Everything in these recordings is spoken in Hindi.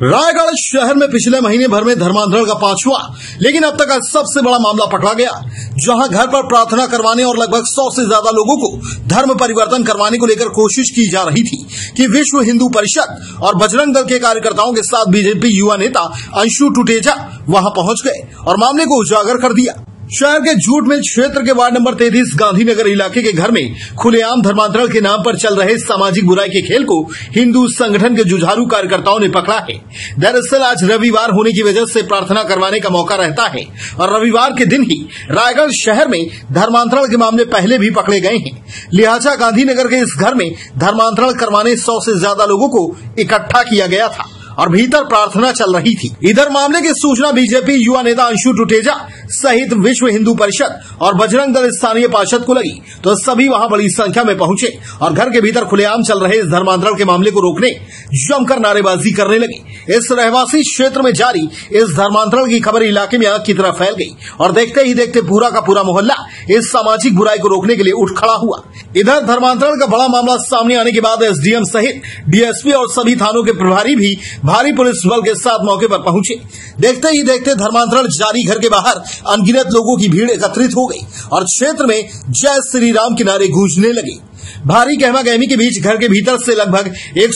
रायगढ़ शहर में पिछले महीने भर में धर्मांतरण का 5वां लेकिन अब तक का सबसे बड़ा मामला पकड़ा गया, जहां घर पर प्रार्थना करवाने और लगभग 100 से ज्यादा लोगों को धर्म परिवर्तन करवाने को लेकर कोशिश की जा रही थी कि विश्व हिंदू परिषद और बजरंग दल के कार्यकर्ताओं के साथ बीजेपी युवा नेता अंशु टुटेजा वहां पहुंच गए और मामले को उजागर कर दिया। शहर के जूट मिल क्षेत्र के वार्ड नंबर 33 गांधीनगर इलाके के घर में खुलेआम धर्मांतरण के नाम पर चल रहे सामाजिक बुराई के खेल को हिंदू संगठन के जुझारू कार्यकर्ताओं ने पकड़ा है। दरअसल आज रविवार होने की वजह से प्रार्थना करवाने का मौका रहता है और रविवार के दिन ही रायगढ़ शहर में धर्मांतरण के मामले पहले भी पकड़े गए हैं। लिहाजा गांधीनगर के इस घर में धर्मांतरण करवाने 100 से ज्यादा लोगों को इकट्ठा किया गया था और भीतर प्रार्थना चल रही थी। इधर मामले की सूचना बीजेपी युवा नेता अंशु टुटेजा सहित विश्व हिंदू परिषद और बजरंग दल स्थानीय पार्षद को लगी तो सभी वहां बड़ी संख्या में पहुंचे और घर के भीतर खुलेआम चल रहे इस धर्मांतरण के मामले को रोकने जमकर नारेबाजी करने लगे। इस रहवासी क्षेत्र में जारी इस धर्मांतरण की खबर इलाके में आग की तरह फैल गई और देखते ही देखते पूरा का पूरा मोहल्ला इस सामाजिक बुराई को रोकने के लिए उठ खड़ा हुआ। इधर धर्मांतरण का बड़ा मामला सामने आने के बाद एसडीएम सहित डीएसपी और सभी थानों के प्रभारी भी भारी पुलिस बल के साथ मौके पर पहुंचे। देखते ही देखते धर्मांतरण जारी घर के बाहर अनगिनत लोगों की भीड़ एकत्रित हो गई और क्षेत्र में जय श्री राम के नारे गूंजने लगे। भारी गहमा गहमी के बीच घर के भीतर से लगभग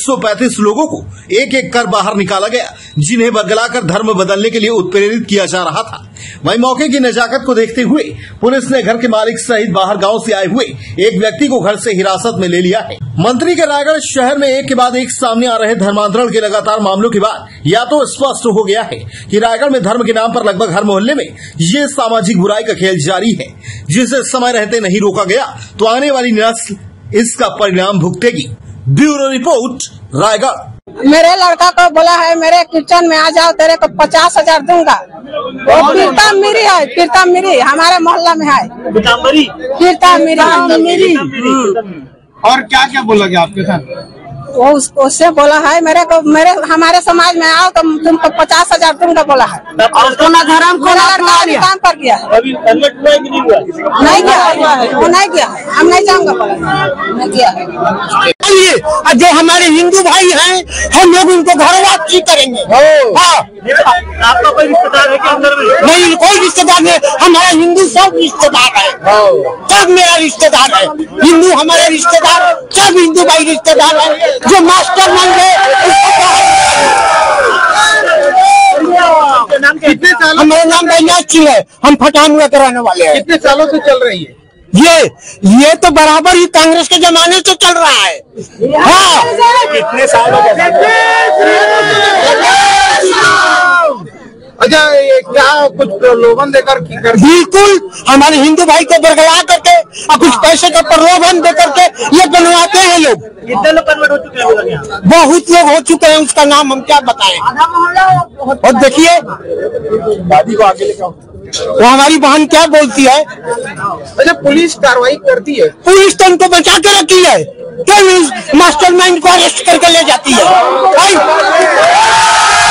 135 लोगों को एक एक कर बाहर निकाला गया, जिन्हें बरगलाकर धर्म बदलने के लिए उत्प्रेरित किया जा रहा था। वहीं मौके की नजाकत को देखते हुए पुलिस ने घर के मालिक सहित बाहर गांव से आए हुए एक व्यक्ति को घर से हिरासत में ले लिया है। मंत्री के रायगढ़ शहर में एक के बाद एक सामने आ रहे धर्मांतरण के लगातार मामलों के बाद या तो स्पष्ट हो गया है कि रायगढ़ में धर्म के नाम पर लगभग हर मोहल्ले में ये सामाजिक बुराई का खेल जारी है, जिसे समय रहते नहीं रोका गया तो आने वाली नस्ल इसका परिणाम भुगतेगी। Bureau report Raigarh. मेरे लड़का को बोला है मेरे किचन में आ जाओ, तेरे को 50,000 दूंगा। वो पीरता मिरी हमारे मोहल्ला में है। पीरता मिरी। और क्या क्या बोला गया आपके साथ? वो उससे बोला है मेरे हमारे समाज में आओ तो तुमको 50,000 दूंगा बोला है। और तो ना धर्म को काम पर किया है। नहीं किया, वो नहीं किया, हम नहीं जाऊंगा नहीं किया। जो हमारे हिंदू भाई हैं, हम लोग उनको घर वापसी करेंगे। हाँ। आपका कोई रिश्तेदार है क्या अंदर में? नहीं, कोई रिश्तेदार नहीं, हमारा हिंदू सब रिश्तेदार है, सब मेरा रिश्तेदार है। हिंदू हमारे रिश्तेदार, सब हिंदू भाई रिश्तेदार है। जो मास्टर मान गए कितने साल? हमारा नाम बैनाथ सिंह है, हम फटानुआ कराने वाले हैं। कितने सालों से चल रही है ये तो बराबर ही कांग्रेस के जमाने से चल रहा है। हाँ। कितने सालों से? अच्छा, ये क्या कुछ प्रलोभन देकर बिल्कुल हमारे हिंदू भाई को बरगला करके और कुछ पैसे का प्रलोभन दे करके ये बनवाते हैं लोग। कितने लोग कन्वर्ट हो चुके हैं यहाँ? बहुत लोग हो चुके हैं, उसका नाम हम क्या बताएं। और देखिए दादी को आगे लेकर वो हमारी बहन क्या बोलती है। अच्छा, पुलिस कार्रवाई करती है? पुलिस तो उनको बचा के रखी है, क्यों मास्टरमाइंड को अरेस्ट करके ले जाती है।